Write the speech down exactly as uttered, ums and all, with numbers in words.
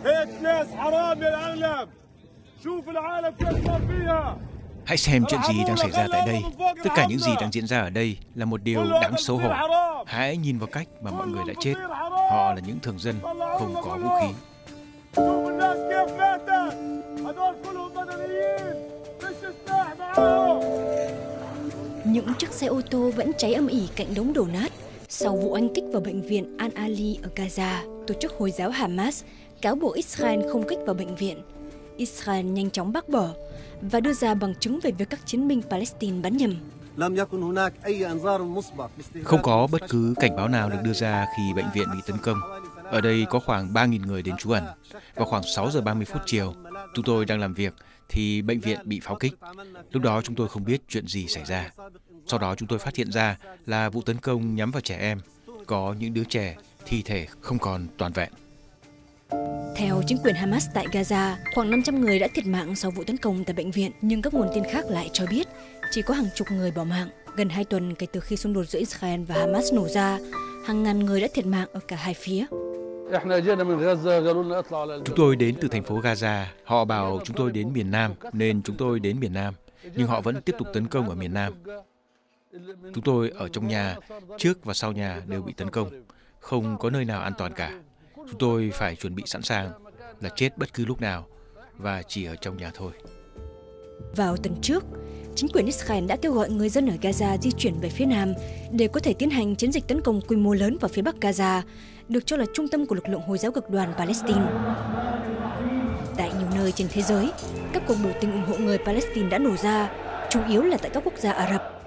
Hãy xem chuyện gì đang xảy ra tại đây. Tất cả những gì đang diễn ra ở đây là một điều đáng xấu hổ. Hãy nhìn vào cách mà mọi người đã chết. Họ là những thường dân không có vũ khí. Những chiếc xe ô tô vẫn cháy âm ỉ cạnh đống đổ nát. Sau vụ oanh kích vào bệnh viện Al-Ali ở Gaza, tổ chức Hồi giáo Hamas cáo buộc Israel không kích vào bệnh viện. Israel nhanh chóng bác bỏ và đưa ra bằng chứng về việc các chiến binh Palestine bắn nhầm. Không có bất cứ cảnh báo nào được đưa ra khi bệnh viện bị tấn công. Ở đây có khoảng ba nghìn người đến trú ẩn. Vào khoảng sáu giờ ba mươi phút chiều, chúng tôi đang làm việc thì bệnh viện bị pháo kích. Lúc đó chúng tôi không biết chuyện gì xảy ra. Sau đó chúng tôi phát hiện ra là vụ tấn công nhắm vào trẻ em. Có những đứa trẻ thi thể không còn toàn vẹn. Theo chính quyền Hamas tại Gaza, khoảng năm trăm người đã thiệt mạng sau vụ tấn công tại bệnh viện, nhưng các nguồn tin khác lại cho biết chỉ có hàng chục người bỏ mạng. Gần hai tuần kể từ khi xung đột giữa Israel và Hamas nổ ra, hàng ngàn người đã thiệt mạng ở cả hai phía. Chúng tôi đến từ thành phố Gaza. Họ bảo chúng tôi đến miền Nam nên chúng tôi đến miền Nam, nhưng họ vẫn tiếp tục tấn công ở miền Nam. Chúng tôi ở trong nhà, trước và sau nhà đều bị tấn công. Không có nơi nào an toàn cả. Chúng tôi phải chuẩn bị sẵn sàng là chết bất cứ lúc nào và chỉ ở trong nhà thôi. Vào tuần trước, chính quyền Israel đã kêu gọi người dân ở Gaza di chuyển về phía Nam để có thể tiến hành chiến dịch tấn công quy mô lớn vào phía Bắc Gaza, được cho là trung tâm của lực lượng Hồi giáo cực đoan Palestine. Tại nhiều nơi trên thế giới, các cuộc biểu tình ủng hộ người Palestine đã nổ ra, chủ yếu là tại các quốc gia Ả Rập.